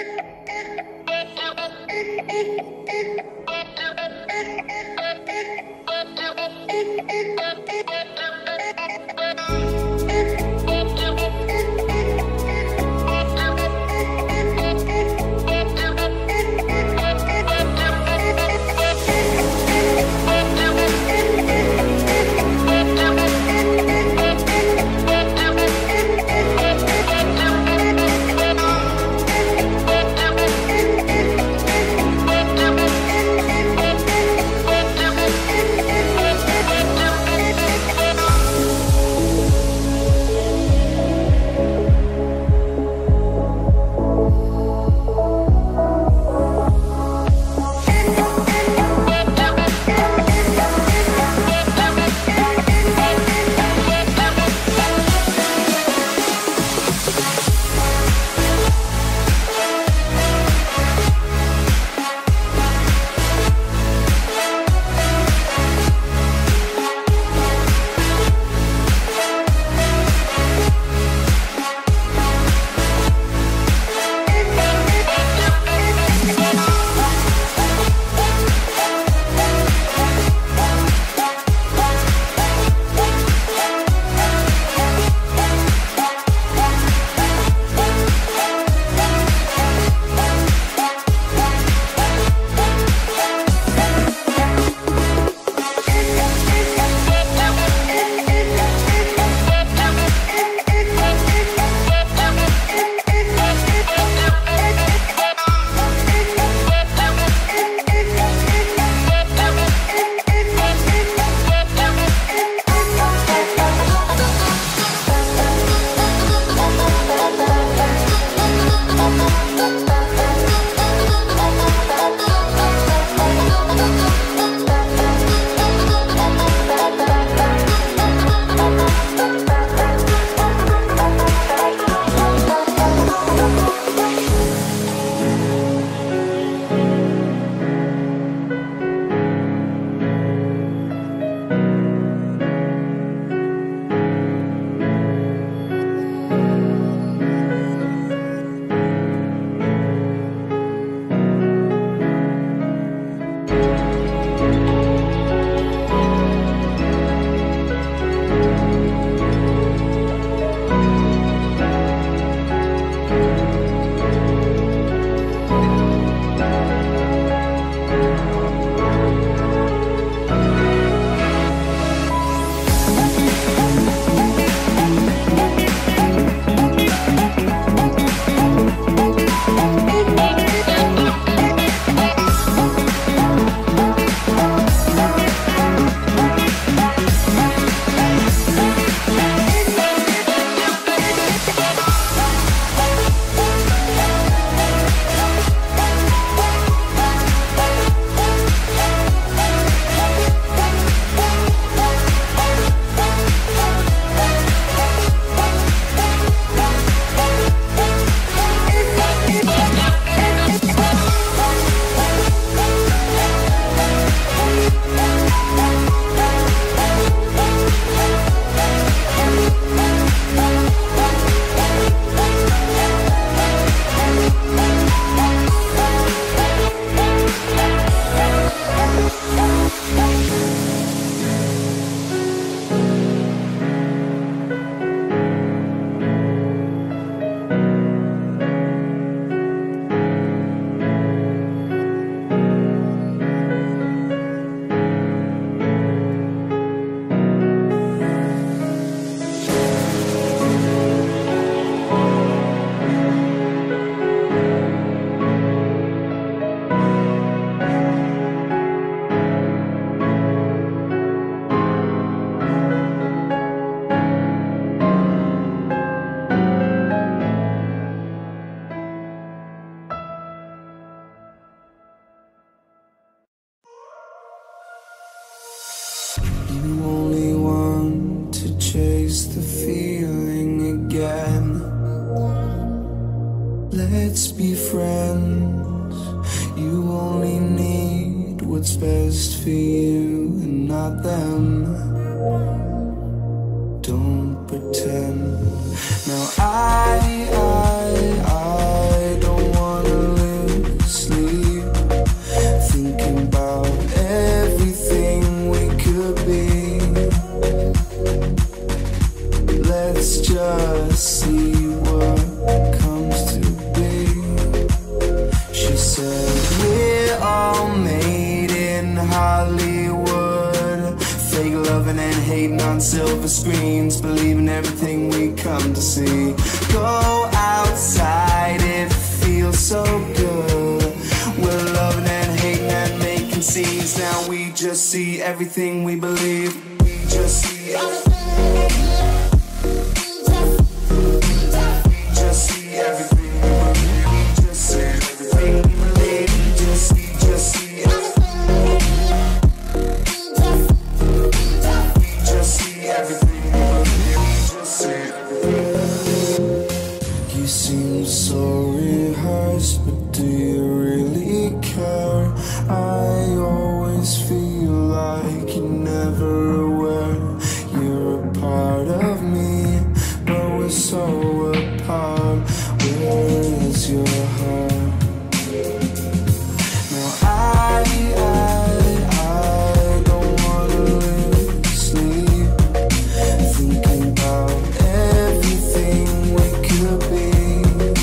Let's be friends. You only need what's best for you and not them. Don't pretend. Now I don't wanna on silver screens, believing everything we come to see. Go outside, it feels so good. We're loving and hating and making scenes. Now we just see everything we believe. We just see everything. We just see everything we believe. We just see everything we believe. We just see everything. We just see everything we believe. We just see everything. You seem so rehearsed, but do you really care? I always feel like you're never aware. You're a part of me, but we're so apart. Where is your heart? Now I don't wanna lose sleep, thinking about everything we could be.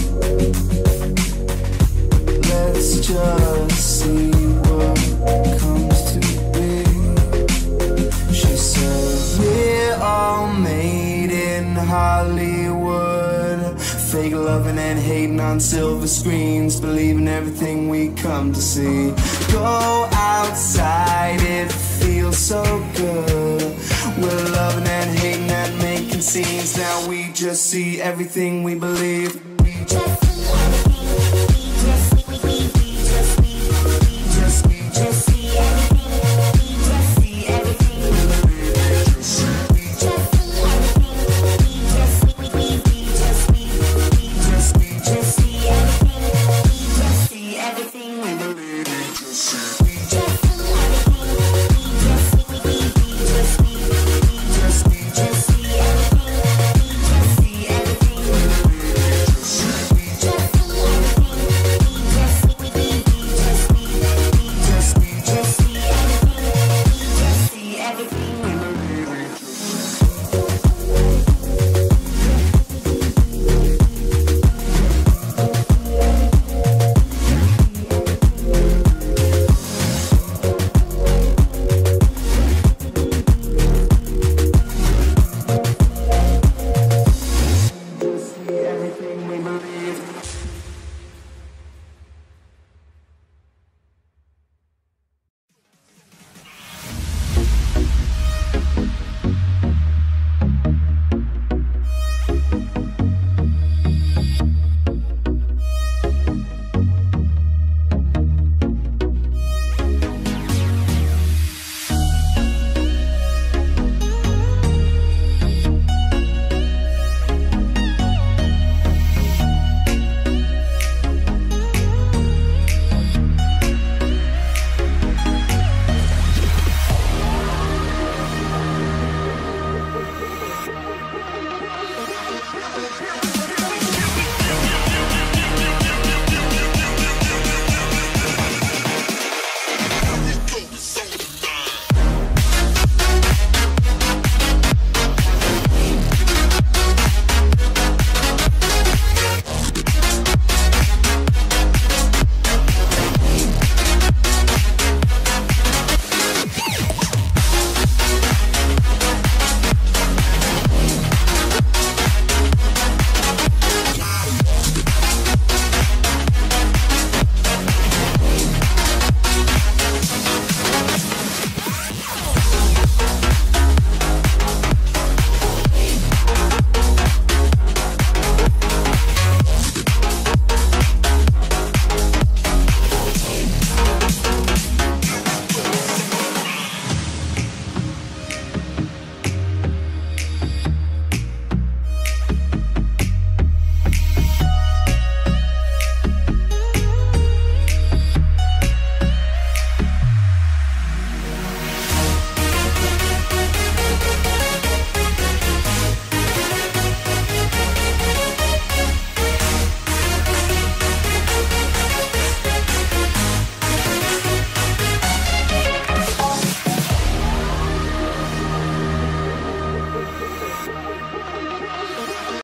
Let's just see what comes to be. She said, we're all made in Hollywood, fake loving and hating on silver screens, believing everything we come to see. Go outside, it feels so good. We're loving and hating and making scenes. Now we just see everything we believe.